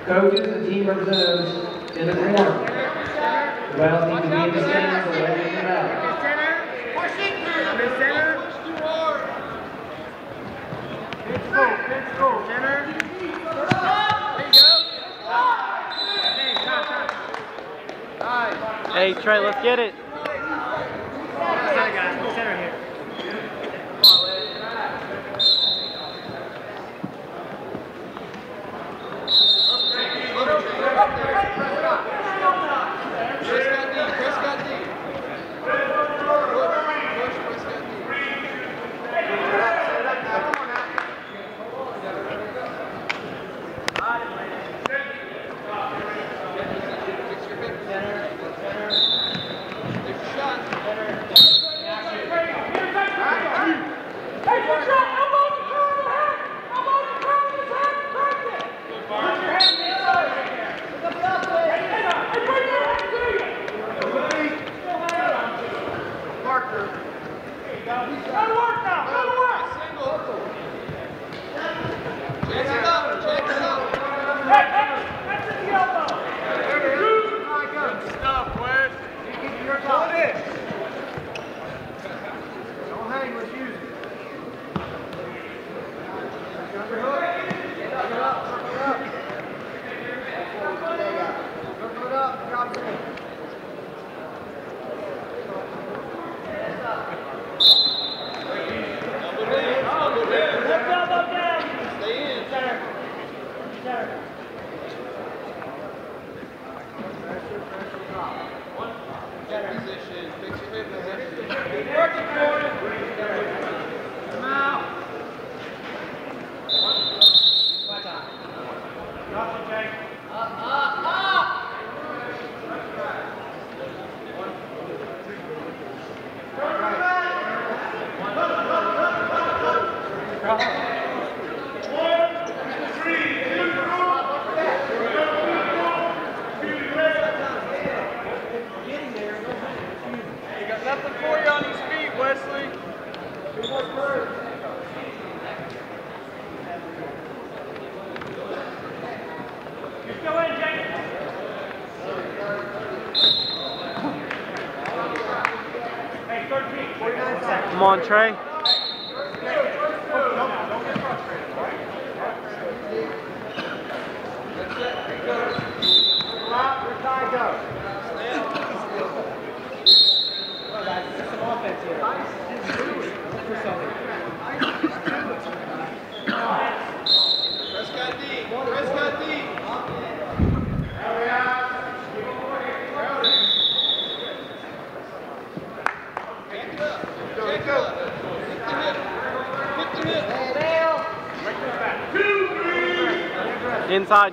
Coaches and team representatives in the corner. Well, need to be in the center, so let it come out. Hey Trey, let's get it. Center here. Come on, Trey. Inside.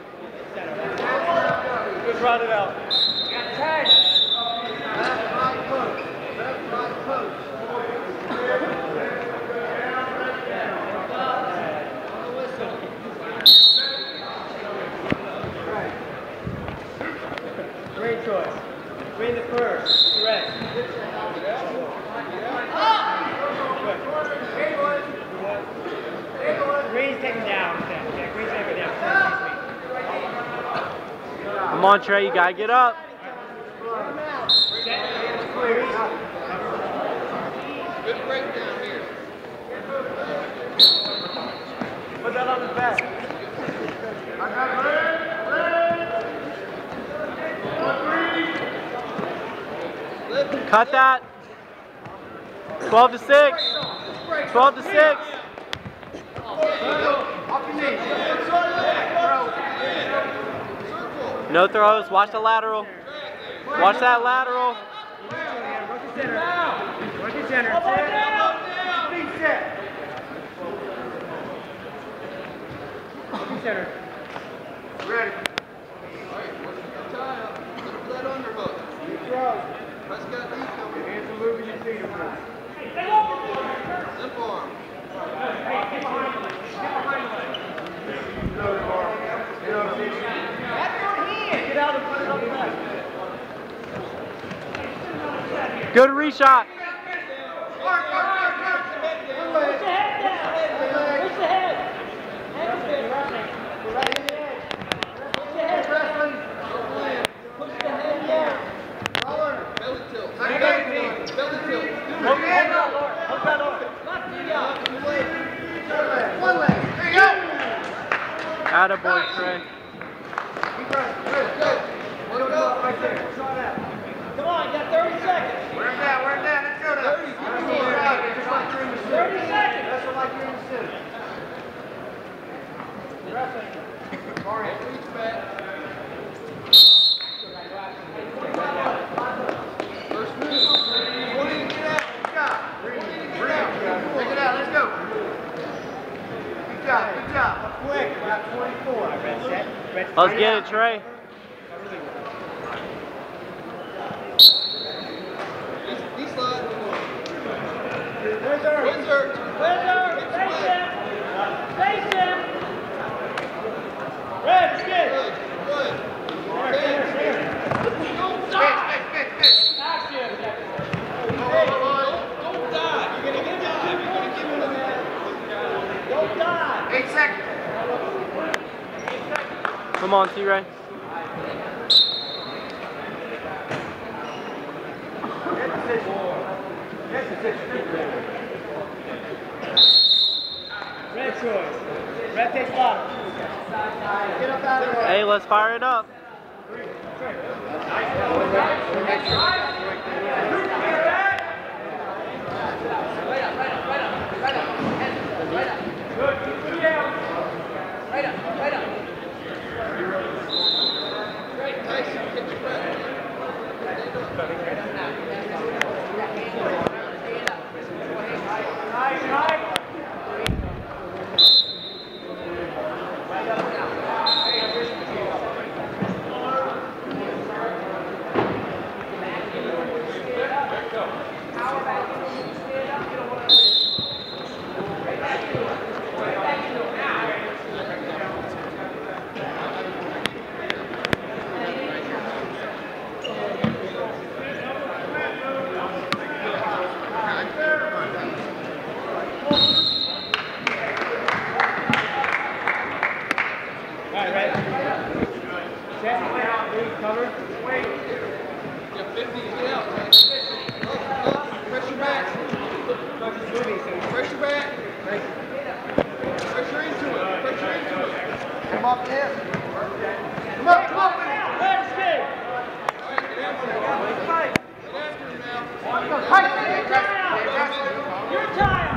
Just run it out. Great choice. Green the first. Correct. Green's taking down. Yeah, Green's taking down. Come on, Trey, you gotta get up. Good breakdown here. Put that on his back. Cut that. 12 to 6. 12 to 6. No throws. Watch the lateral. Watch that lateral. Work your center. Feet set. Work your center. Ready. Tie up. Look for that underhook. Prescott deep coming. Hands are moving your feet around. Limp arm. Get out and put it on the back. Good reshot. Trey. Keep pressing. Good, good. One go right there. Shot out. Come on, you got 30 seconds. Wear him down, let's go now. 30. Just like you're in the center. 30 seconds. That's like you're in the center. Pressing. Sorry. Reach back. First move. 20 to get out. Good job. 20 to get out. Take it out, let's go. Good job, good job. Quick, about 24. Red set. Let's get it, Trey. These slide. Wizard. Wizard. Wizard. Face him. Face him. Red, skid. Good, good. Here. Don't die. Fix. Action. Don't die. You're gonna give him the man. Don't die. 8 seconds. Come on, T-Ray. Red choice. Red takes bottom. Get up out of there. Hey, let's fire it up. Cover. Yeah, 50, get out. Pressure back. Pressure back. Pressure into it. Pressure into it. Come off the hip. Come on, come on. Red skid. All right, get after him. Get after him now. Your time.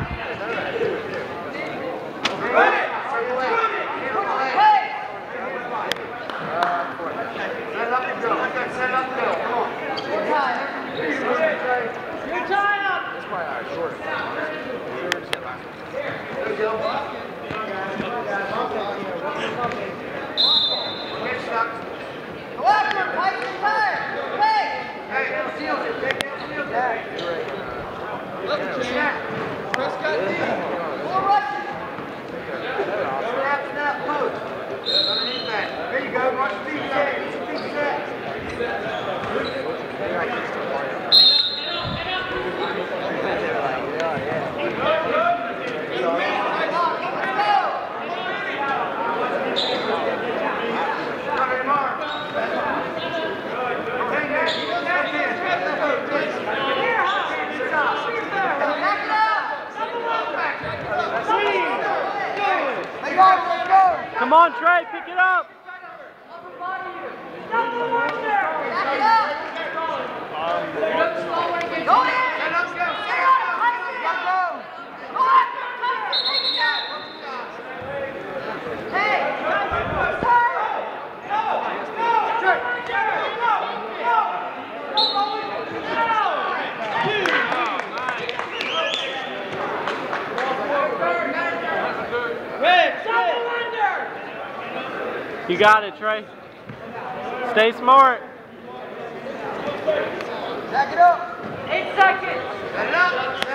Set up and go. Come on. Your time. Your time up. That's probably our short. There you go. Get stuck. Go after him. Fight your tire. Hey. Hey, seals it. Take that seals it. Left check. Prescott D. More rushing. Snap, post. Underneath that. There you go. Watch the big set. It's a big set. Come on, Trey, pick it up. You got it, Trey. Stay smart. Jack it up. 8 seconds. Set it up.